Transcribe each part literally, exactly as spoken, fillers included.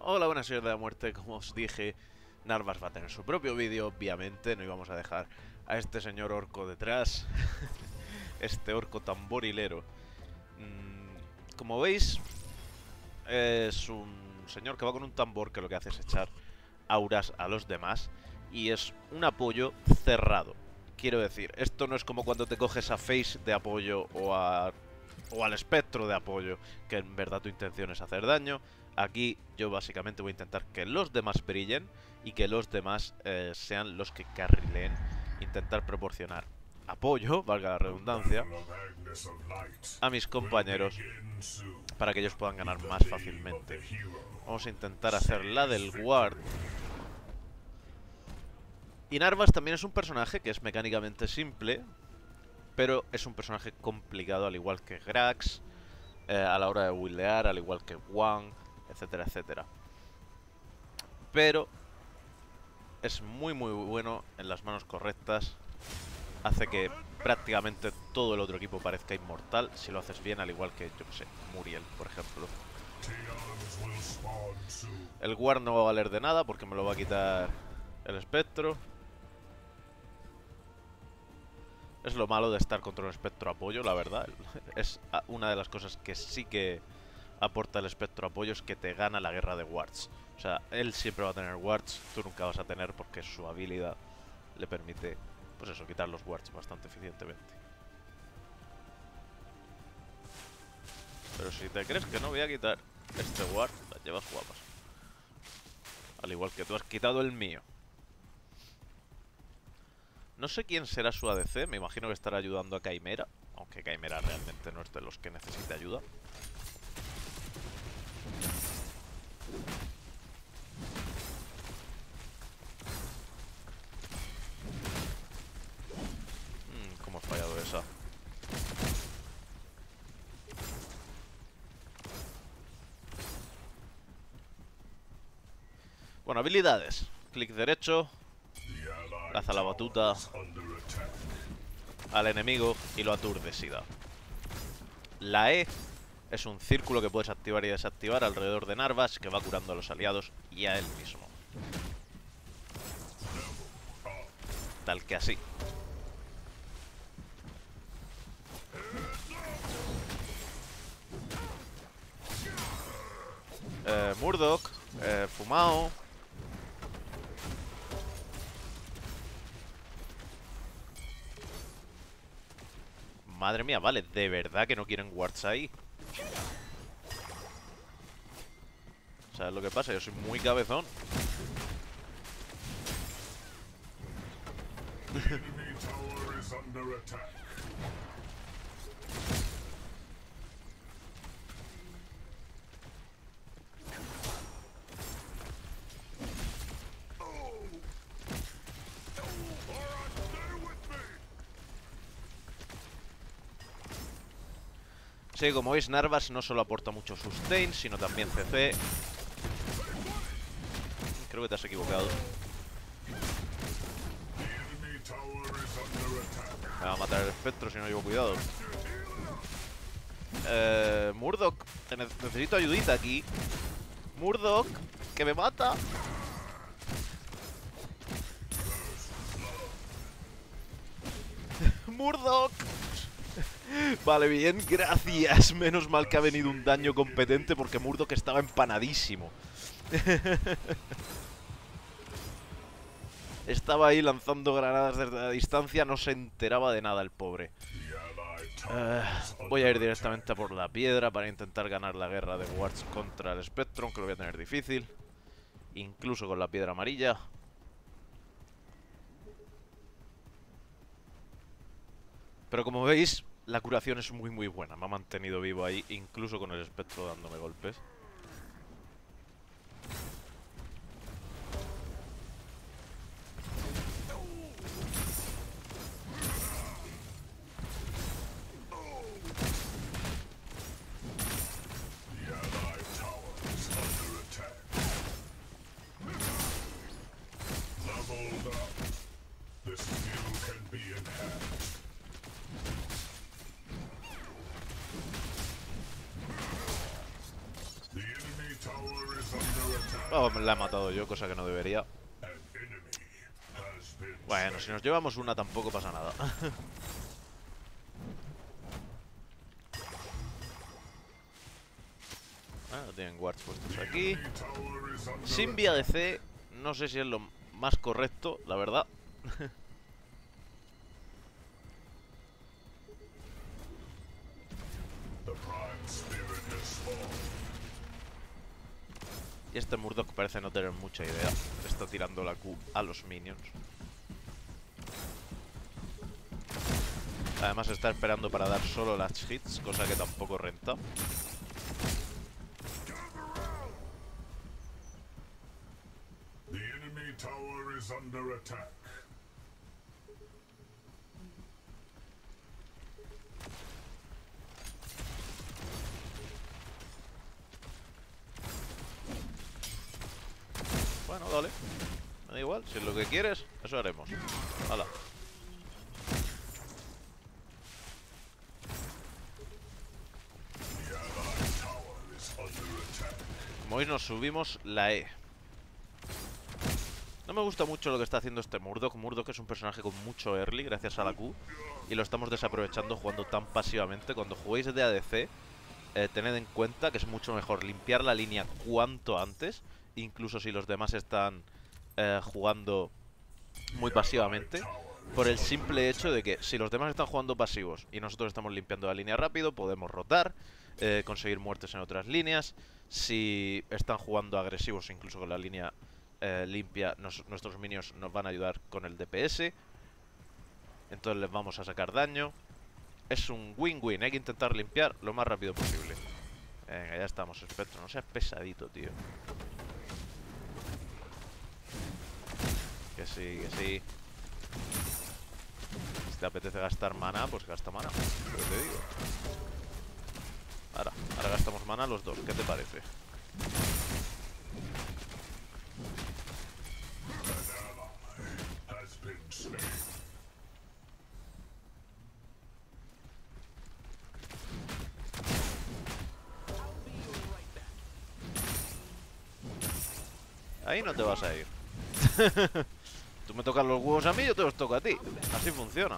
Hola, buenas señores de la muerte. Como os dije, Narvas va a tener su propio vídeo, obviamente. No íbamos a dejar a este señor orco detrás. Este orco tamborilero. Mm, como veis, es un señor que va con un tambor que lo que hace es echar auras a los demás. Y es un apoyo cerrado. Quiero decir, esto no es como cuando te coges a Face de apoyo o a o al espectro de apoyo, que en verdad tu intención es hacer daño. Aquí yo básicamente voy a intentar que los demás brillen y que los demás eh, sean los que carrileen. Intentar proporcionar apoyo, valga la redundancia, a mis compañeros para que ellos puedan ganar más fácilmente. Vamos a intentar hacer la del Ward. Y Narvas también es un personaje que es mecánicamente simple, pero es un personaje complicado, al igual que Grax, eh, a la hora de buildear, al igual que Wang, etcétera, etcétera. Pero es muy muy bueno en las manos correctas. Hace que prácticamente todo el otro equipo parezca inmortal si lo haces bien, al igual que, yo que sé, Muriel, por ejemplo. El Ward no va a valer de nada porque me lo va a quitar el espectro. Es lo malo de estar contra un espectro apoyo, la verdad. Es una de las cosas que sí que aporta el espectro apoyo, es que te gana la guerra de wards. O sea, él siempre va a tener wards, tú nunca vas a tener, porque su habilidad le permite, pues eso, quitar los wards bastante eficientemente. Pero si te crees que no voy a quitar este ward, las llevas guapas. Al igual que tú has quitado el mío. No sé quién será su A D C, me imagino que estará ayudando a Caimera, aunque Caimera realmente no es de los que necesita ayuda. Mm, ¿Cómo ha fallado esa? Bueno, habilidades. Clic derecho, lanza la batuta al enemigo y lo aturde si da. La E es un círculo que puedes activar y desactivar alrededor de Narvas, que va curando a los aliados y a él mismo. Tal que así. Eh, Murdoch, eh, Fumao. Madre mía, vale, de verdad que no quieren wards ahí. ¿Sabes lo que pasa? Yo soy muy cabezón. Sí, como veis, Narvas no solo aporta mucho sustain, sino también C C. Creo que te has equivocado. Me va a matar el espectro si no llevo cuidado. Eh, Murdoch, te ne necesito ayudita aquí. Murdoch, que me mata. Murdoch. Vale, bien, gracias. Menos mal que ha venido un daño competente, porque Murdoch estaba empanadísimo. Estaba ahí lanzando granadas desde la distancia, no se enteraba de nada el pobre. Uh, voy a ir directamente a por la piedra para intentar ganar la guerra de wards contra el Spectrum, que lo voy a tener difícil. Incluso con la piedra amarilla. Pero como veis, la curación es muy muy buena. Me ha mantenido vivo ahí, incluso con el espectro dándome golpes. Oh, la he matado yo, cosa que no debería. Bueno, si nos llevamos una tampoco pasa nada. Ah, tienen wards puestos aquí. Sin vía de C, no sé si es lo más correcto, la verdad. Y este Murdoch parece no tener mucha idea. Está tirando la Q a los minions. Además está esperando para dar solo las hits, cosa que tampoco renta. Bueno, dale. Me da igual, si es lo que quieres, eso haremos. Hala. Como veis, nos subimos la E. No me gusta mucho lo que está haciendo este Murdoch. Murdoch es un personaje con mucho early gracias a la Q. Y lo estamos desaprovechando jugando tan pasivamente. Cuando juguéis de A D C, eh, tened en cuenta que es mucho mejor limpiar la línea cuanto antes. Incluso si los demás están eh, jugando muy pasivamente. Por el simple hecho de que si los demás están jugando pasivos y nosotros estamos limpiando la línea rápido, podemos rotar, eh, conseguir muertes en otras líneas. Si están jugando agresivos incluso con la línea eh, limpia, nos, nuestros minions nos van a ayudar con el D P S. Entonces les vamos a sacar daño. Es un win-win, hay que intentar limpiar lo más rápido posible. Venga, ya estamos, Espectro, no seas pesadito, tío. Que sí, que sí. Si te apetece gastar mana, pues gasta mana. Pero te digo. Ahora, ahora gastamos mana los dos, ¿qué te parece? Ahí no te vas a ir. Tú me tocas los huevos a mí, yo te los toco a ti. Así funciona.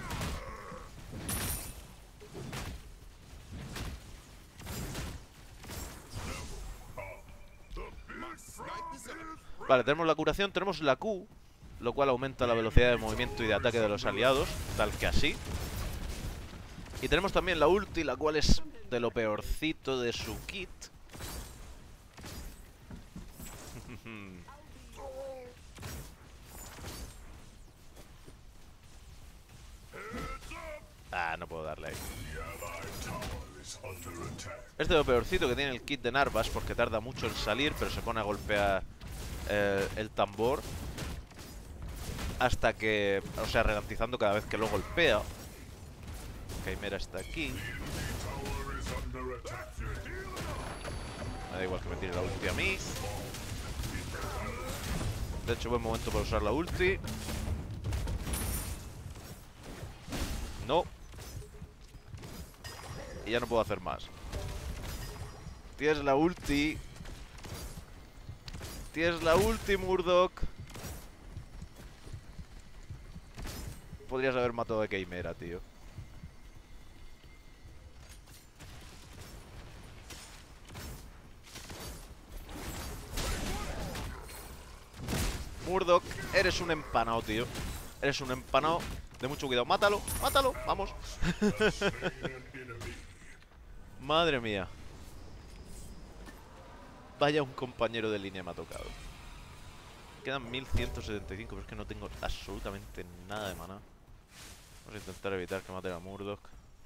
Vale, tenemos la curación, tenemos la Q, lo cual aumenta la velocidad de movimiento y de ataque de los aliados, tal que así. Y tenemos también la ulti, la cual es de lo peorcito de su kit. Ah, no puedo darle ahí. Es de lo peorcito que tiene el kit de Narvas, porque tarda mucho en salir, pero se pone a golpear eh, el tambor hasta que... O sea, ralentizando cada vez que lo golpea. Chimera está aquí. Me da igual que me tire la ulti a mí. De hecho, buen momento para usar la ulti. No. Y ya no puedo hacer más. Tienes la ulti. Tienes la ulti, Murdoch. Podrías haber matado a Chimera, tío. Murdoch, eres un empanado, tío. Eres un empanado de mucho cuidado. Mátalo, mátalo, vamos. Madre mía. Vaya, un compañero de línea me ha tocado. Quedan mil ciento setenta y cinco, pero es que no tengo absolutamente nada de mana. Vamos a intentar evitar que mate a Murdoch.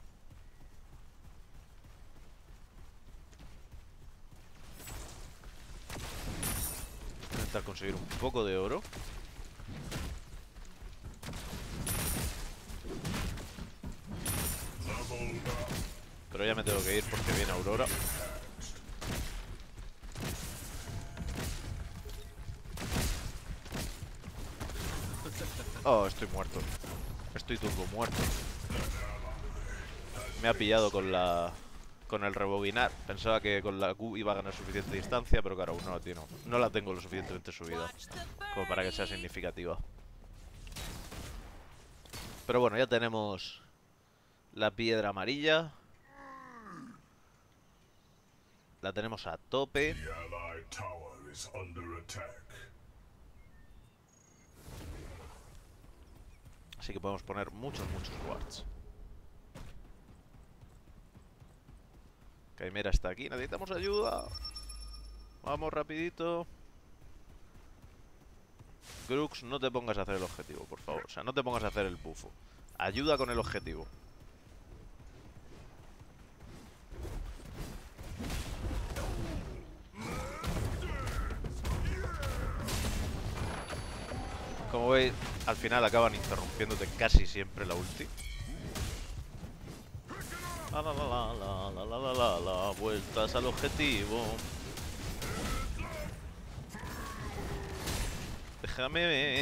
Voy a intentar conseguir un poco de oro. Pero ya me tengo que ir porque viene Aurora. Oh, estoy muerto. Estoy turbo muerto. Me ha pillado con la con el rebobinar. Pensaba que con la Q iba a ganar suficiente distancia, pero claro, aún no la tengo. No la tengo lo suficientemente subida como para que sea significativa. Pero bueno, ya tenemos la piedra amarilla. La tenemos a tope. Así que podemos poner muchos, muchos wards. Caimera está aquí, necesitamos ayuda. Vamos rapidito. Grux, no te pongas a hacer el objetivo, por favor. O sea, no te pongas a hacer el bufo. Ayuda con el objetivo. Como veis, al final acaban interrumpiéndote casi siempre la ulti. La la la la la la la la la la, vueltas al objetivo. Déjame.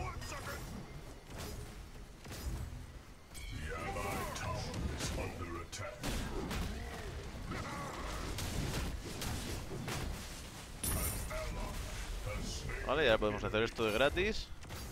Vale, ya podemos hacer esto de gratis.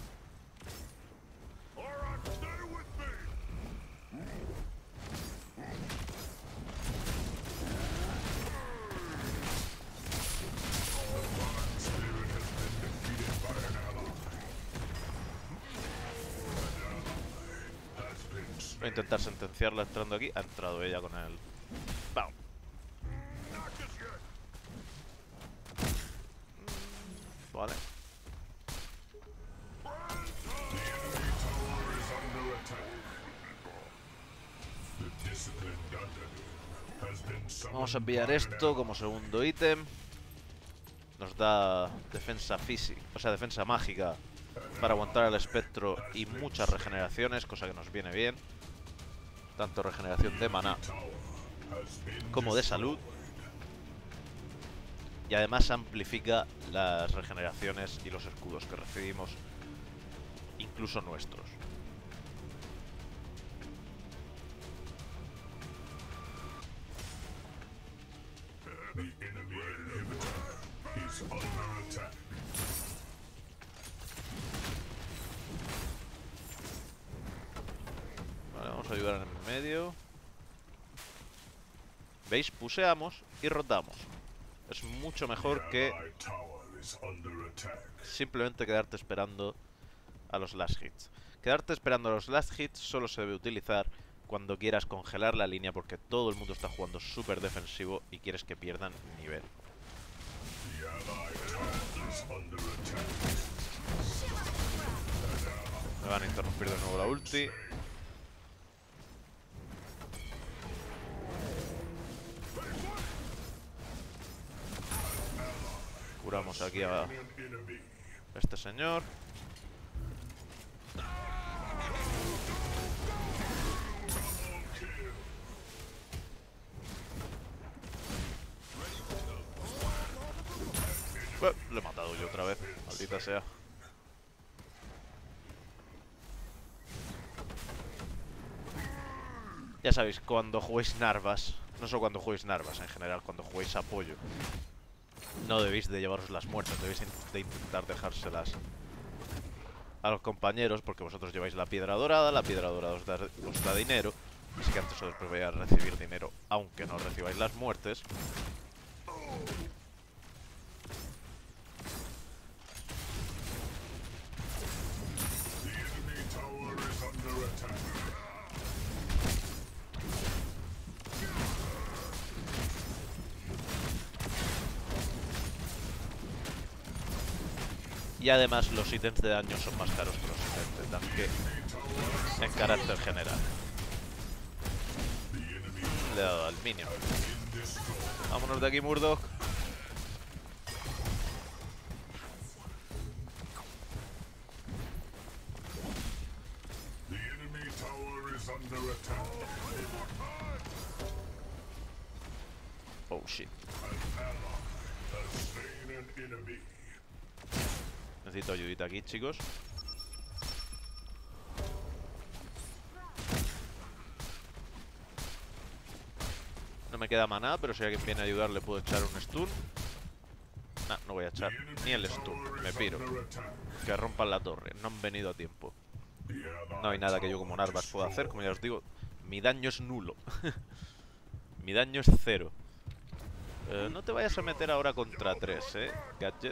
Voy a intentar sentenciarla entrando aquí. Ha entrado ella con el... ¡Bam! Vale. Vamos a enviar esto como segundo ítem. Nos da defensa física, o sea, defensa mágica para aguantar el espectro y muchas regeneraciones, cosa que nos viene bien. Tanto regeneración de maná como de salud. Y además amplifica las regeneraciones y los escudos que recibimos, incluso nuestros. Vale, vamos a ayudar en el medio. ¿Veis? Puseamos y rotamos. Es mucho mejor que simplemente quedarte esperando a los last hits. Quedarte esperando a los last hits solo se debe utilizar cuando quieras congelar la línea, porque todo el mundo está jugando súper defensivo y quieres que pierdan nivel. Me van a interrumpir de nuevo la ulti. Curamos aquí a este señor. Bueno, lo he matado yo otra vez, maldita sea. Ya sabéis, cuando juguéis Narvas, no solo cuando juguéis Narvas, en general, cuando juguéis apoyo, no debéis de llevaros las muertes, debéis de intentar dejárselas a los compañeros, porque vosotros lleváis la piedra dorada, la piedra dorada os da, os da dinero, así que antes o después vais a recibir dinero, aunque no recibáis las muertes. Y además los ítems de daño son más caros que los ítems de tanque en carácter general. Le he dado al minion. Vámonos de aquí, Murdoch. Oh shit. Necesito ayudita aquí, chicos. No No me queda maná, pero si alguien viene a ayudar le puedo echar un stun. Nah, no voy a echar ni el stun. Me piro. Que rompan la torre. No han venido a tiempo. No hay nada que yo como Narvas pueda hacer. Como ya os digo, mi daño es nulo. Mi daño es cero. Eh, no te vayas a meter ahora contra tres, eh, Gadget.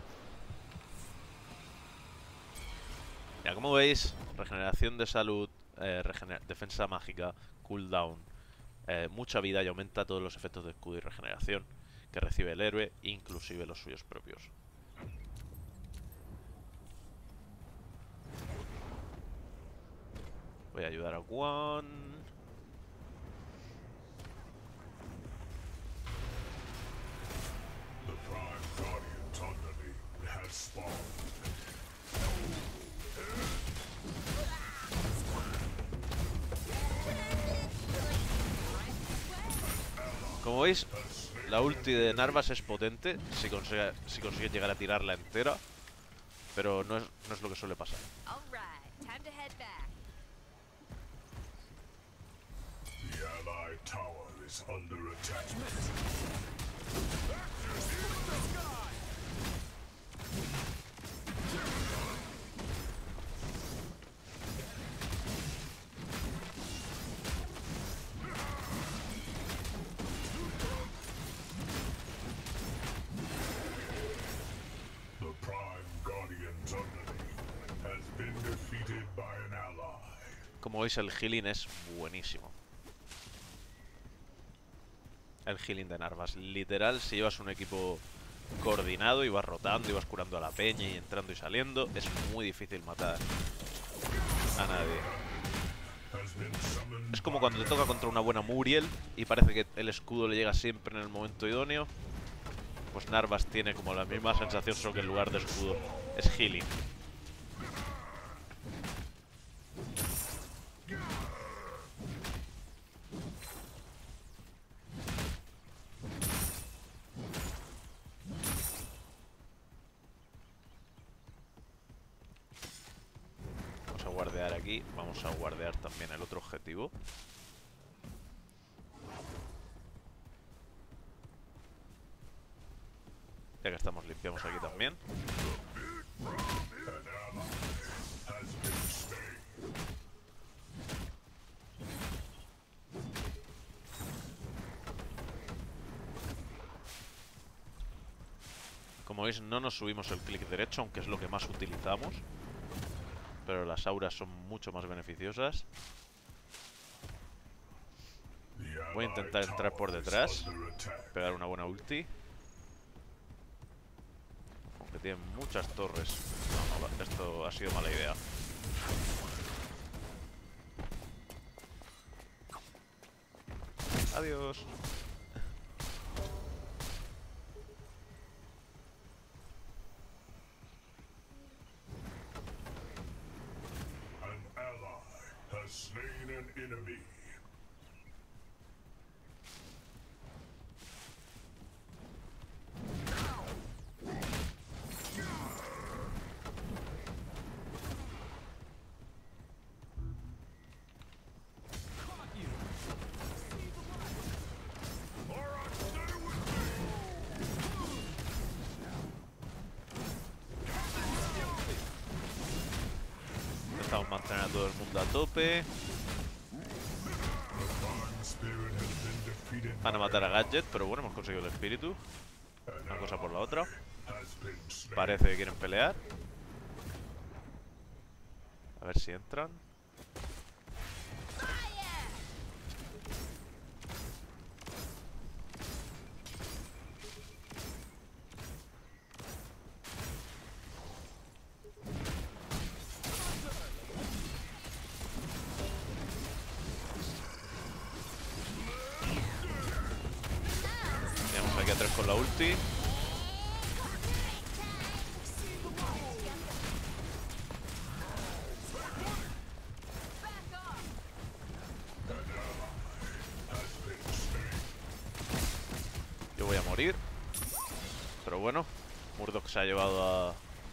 Ya, como veis, regeneración de salud, eh, regener defensa mágica, cooldown, eh, mucha vida y aumenta todos los efectos de escudo y regeneración que recibe el héroe, inclusive los suyos propios. Voy a ayudar a Juan. Como veis, la ulti de Narvas es potente si consigue, si consigue llegar a tirarla entera, pero no es, no es lo que suele pasar. Como veis, el healing es buenísimo. El healing de Narvas. Literal, si llevas un equipo coordinado y vas rotando y vas curando a la peña y entrando y saliendo, es muy difícil matar a nadie. Es como cuando te toca contra una buena Muriel y parece que el escudo le llega siempre en el momento idóneo. Pues Narvas tiene como la misma sensación, solo que en lugar de escudo es healing. Vamos a guardear aquí, vamos a guardear también el otro objetivo. Ya que estamos, limpiamos aquí también. Como veis, no nos subimos el clic derecho, aunque es lo que más utilizamos. Pero las auras son mucho más beneficiosas. Voy a intentar entrar por detrás, pegar una buena ulti. Aunque tienen muchas torres. No, no, esto ha sido mala idea. Adiós. Intentamos mantener a todo el mundo a tope. Van a matar a Gadget, pero bueno, hemos conseguido el espíritu. Una cosa por la otra. Parece que quieren pelear. A ver si entran. Tenemos aquí a tres con la ulti. Yo voy a morir. Pero bueno, Murdoch se ha llevado a...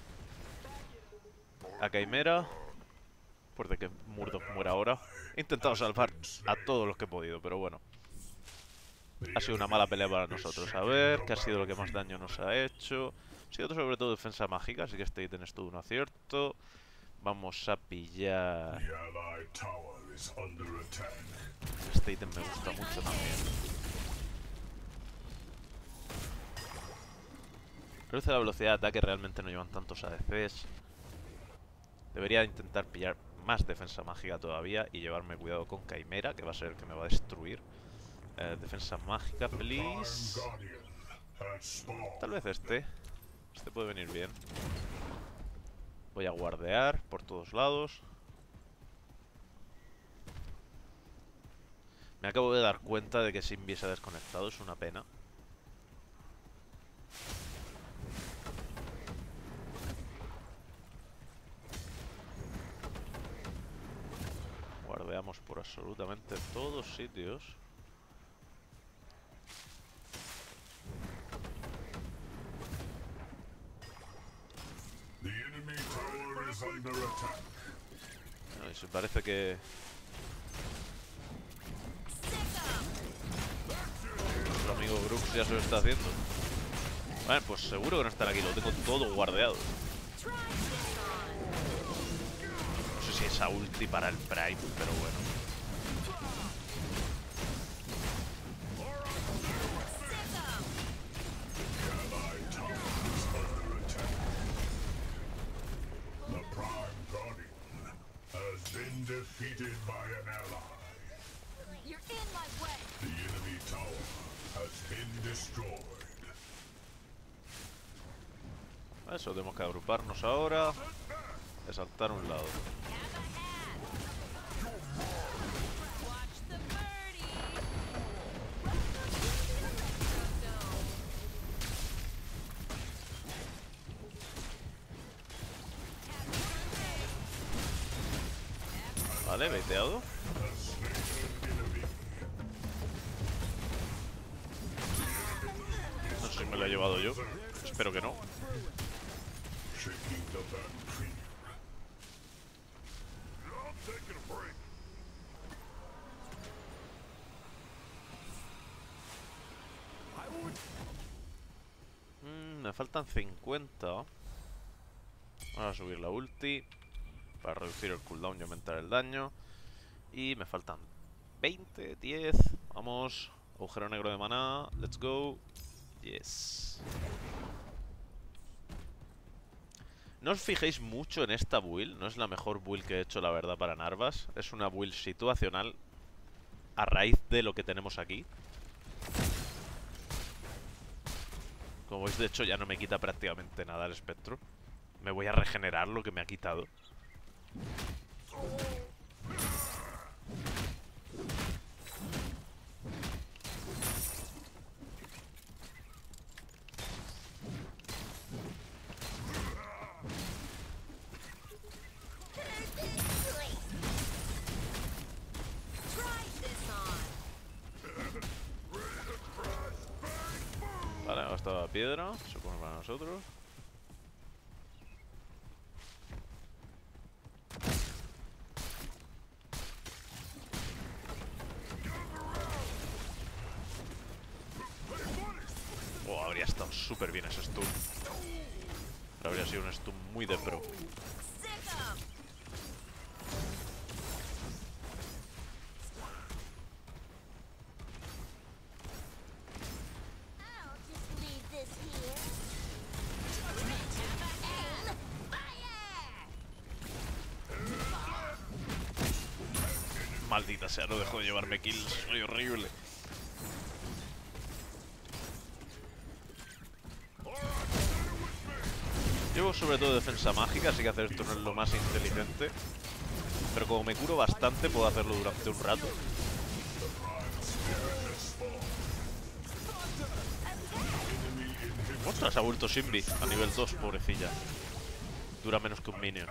a Chimera. Por de que Murdoch muera ahora. He intentado salvar a todos los que he podido, pero bueno. Ha sido una mala pelea para nosotros. A ver, ¿qué ha sido lo que más daño nos ha hecho? Ha sido sobre todo defensa mágica, así que este ítem es todo un acierto. Vamos a pillar... Este ítem me gusta mucho también. Reduce la velocidad de ataque, realmente no llevan tantos A D Cs. Debería intentar pillar más defensa mágica todavía y llevarme cuidado con Caimera, que va a ser el que me va a destruir. Eh, defensa mágica, please. Tal vez este. Este puede venir bien. Voy a guardear por todos lados. Me acabo de dar cuenta de que Symbii se ha desconectado, es una pena. Guardeamos por absolutamente todos sitios. Bueno, y se parece que... nuestro amigo Brooks ya se lo está haciendo. Vale, pues seguro que no están aquí, lo tengo todo guardeado. No sé si esa ulti para el Prime, pero bueno. Eso, tenemos que agruparnos ahora. De saltar a un lado. Vale, baiteado. No sé si me lo he llevado yo. Espero que no. Mm, me faltan cincuenta. Vamos a subir la ulti para reducir el cooldown y aumentar el daño. Y me faltan veinte, diez. Vamos. Agujero negro de maná. Let's go. Yes. No os fijéis mucho en esta build. No es la mejor build que he hecho, la verdad, para Narvas. Es una build situacional a raíz de lo que tenemos aquí. Como veis, de hecho, ya no me quita prácticamente nada el espectro. Me voy a regenerar lo que me ha quitado. Vale, ha gastado la piedra. Se pone para nosotros. Oh, habría estado súper bien ese stun. Pero habría sido un stun muy de pro. Maldita sea, no dejo de llevarme kills. Soy horrible. Llevo sobre todo defensa mágica, así que hacer esto no es lo más inteligente. Pero como me curo bastante, puedo hacerlo durante un rato. ¡Ostras! Ha vuelto Symbii a nivel dos, pobrecilla. Dura menos que un minion.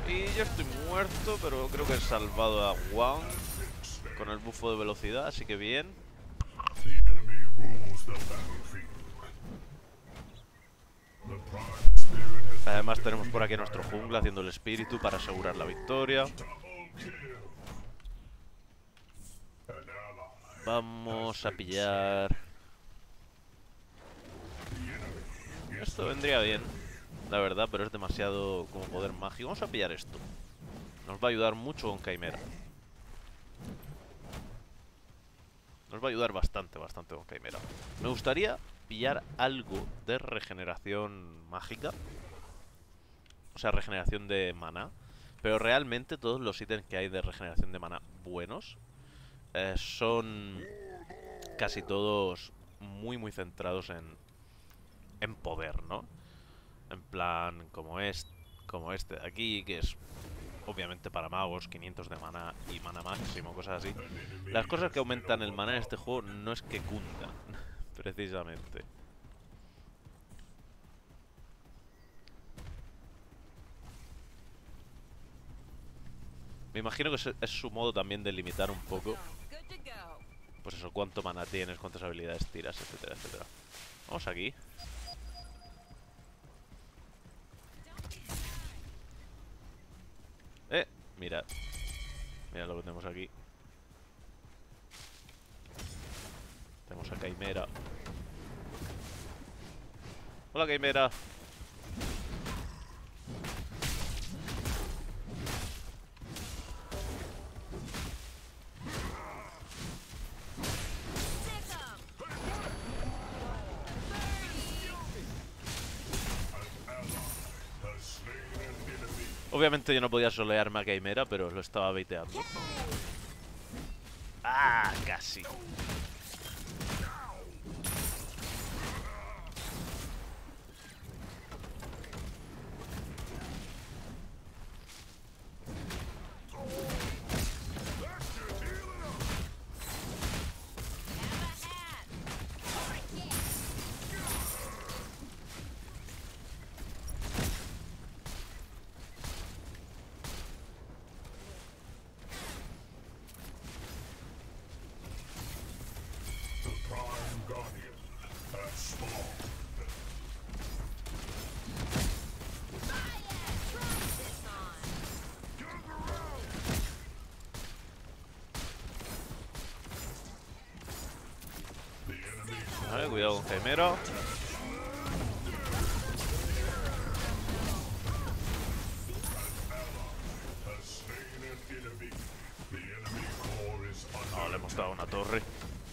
Y yo estoy muerto, pero creo que he salvado a Wang con el bufo de velocidad, así que bien. Además tenemos por aquí a nuestro jungla haciendo el espíritu para asegurar la victoria. Vamos a pillar... Esto vendría bien, la verdad, pero es demasiado como poder mágico. Vamos a pillar esto. Nos va a ayudar mucho con Caimera. Nos va a ayudar bastante, bastante con Caimera. Me gustaría pillar algo de regeneración mágica. O sea, regeneración de mana. Pero realmente todos los ítems que hay de regeneración de mana buenos eh, son casi todos muy muy centrados en, en poder, ¿no? En plan, como este, como este de aquí, que es obviamente para magos, quinientos de mana y mana máximo, cosas así. Las cosas que aumentan el mana en este juego no es que cundan, precisamente. Me imagino que es, es su modo también de limitar un poco. Pues eso, cuánto mana tienes, cuántas habilidades tiras, etcétera, etcétera. Vamos aquí. Eh, mirad. Mira lo que tenemos aquí. Tenemos a Caimera. Hola, Caimera. Obviamente yo no podía solearme a Caimera, pero lo estaba baiteando. ¡Ah! Casi. Vale, cuidado con Caimera. No, le hemos dado una torre.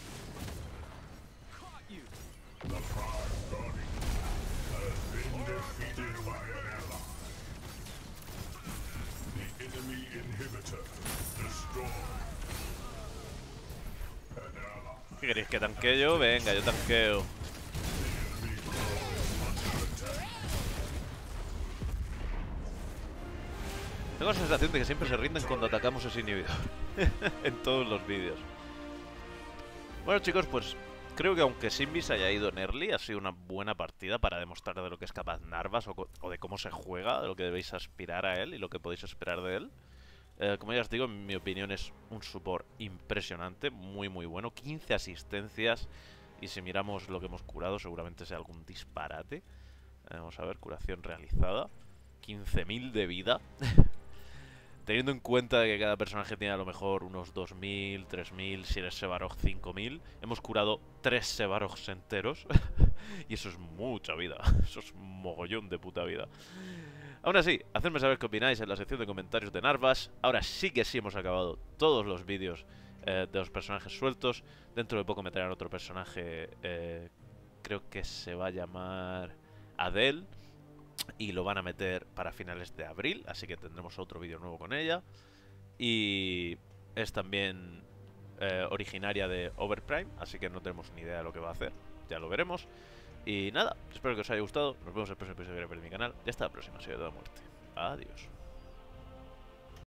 ¿Qué queréis? ¿Que tanquee yo? Venga, yo tanqueo. Tengo la sensación de que siempre se rinden cuando atacamos ese inhibidor. En todos los vídeos. Bueno, chicos, pues creo que aunque Symbies haya ido en early, ha sido una buena partida para demostrar de lo que es capaz Narvas o, o de cómo se juega, de lo que debéis aspirar a él y lo que podéis esperar de él. Eh, como ya os digo, en mi opinión es un support impresionante, muy muy bueno. quince asistencias y si miramos lo que hemos curado seguramente sea algún disparate. Eh, vamos a ver, curación realizada. quince mil de vida. Teniendo en cuenta que cada personaje tiene a lo mejor unos dos mil, tres mil, si eres Sevarog cinco mil. Hemos curado tres Sevarogs enteros. Y eso es mucha vida. Eso es un mogollón de puta vida. Aún así, hacedme saber qué opináis en la sección de comentarios de Narvas. Ahora sí que sí hemos acabado todos los vídeos eh, de los personajes sueltos. Dentro de poco me traerán otro personaje, eh, creo que se va a llamar Adele. Y lo van a meter para finales de abril, así que tendremos otro vídeo nuevo con ella. Y es también eh, originaria de Overprime, así que no tenemos ni idea de lo que va a hacer. Ya lo veremos. Y nada, espero que os haya gustado. Nos vemos en el próximo episodio de mi canal. Y hasta la próxima, soy de la muerte. Adiós.